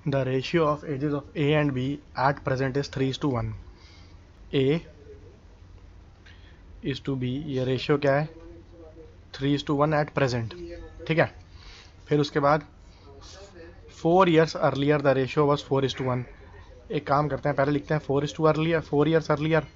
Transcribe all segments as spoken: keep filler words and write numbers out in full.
The ratio of ages of A and B at present is three is to one. A is to B, ये ratio क्या है, three is to one at present. ठीक है. फिर उसके बाद four years earlier the ratio was four is to one. एक काम करते हैं, पहले लिखते हैं four is to earlier, four years earlier,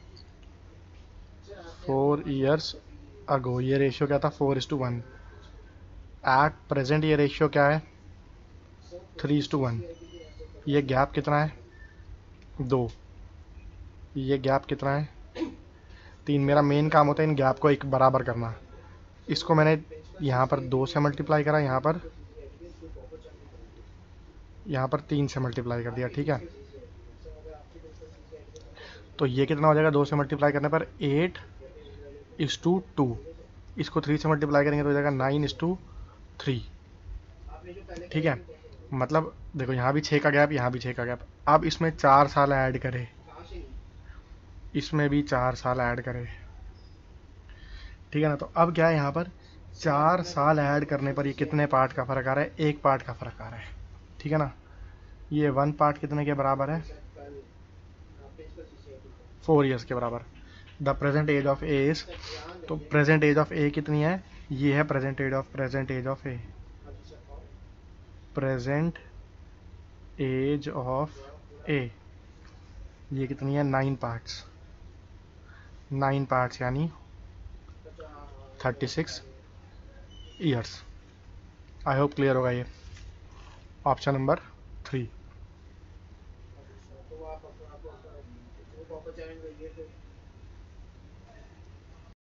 four years ago ये रेशियो क्या था, four is to one. At present ये रेशियो क्या है, थ्री is to वन. ये गैप कितना है, दो. ये गैप कितना है, तीन. मेरा मेन काम होता है इन गैप को एक बराबर करना. इसको मैंने यहाँ पर दो से मल्टीप्लाई करा, यहाँ पर यहाँ पर तीन से मल्टीप्लाई कर दिया. ठीक है. तो ये कितना हो जाएगा, दो से मल्टीप्लाई करने पर एट इज टू टू. इसको थ्री से मल्टीप्लाई करेंगे तो हो जाएगा नाइन इज टू थ्री. ठीक है. मतलब देखो यहाँ भी छः का गैप, यहाँ भी छः का गैप. अब इसमें चार साल ऐड करें, इसमें भी चार साल ऐड करें. ठीक है ना. तो अब क्या है, यहाँ पर चार साल ऐड करने पर ये कितने पार्ट का फर्क आ रहा है, एक पार्ट का फर्क आ रहा है. ठीक है ना. ये वन पार्ट कितने के बराबर है, फोर ईयर्स के बराबर. The present age of A is, तो प्रेजेंट एज ऑफ ए कितनी है, ये है present age of present age of A present age of A ये कितनी है, नाइन पार्ट्स. नाइन पार्ट्स यानी thirty six years. I hope clear होगा ये. Option number three.